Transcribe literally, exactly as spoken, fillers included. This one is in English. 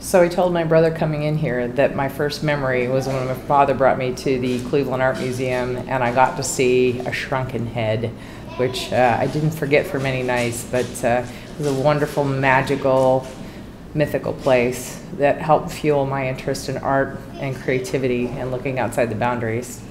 So I told my brother coming in here that my first memory was when my father brought me to the Cleveland Art Museum and I got to see a shrunken head, which uh, I didn't forget for many nights, but uh, it was a wonderful, magical, mythical place that helped fuel my interest in art and creativity and looking outside the boundaries.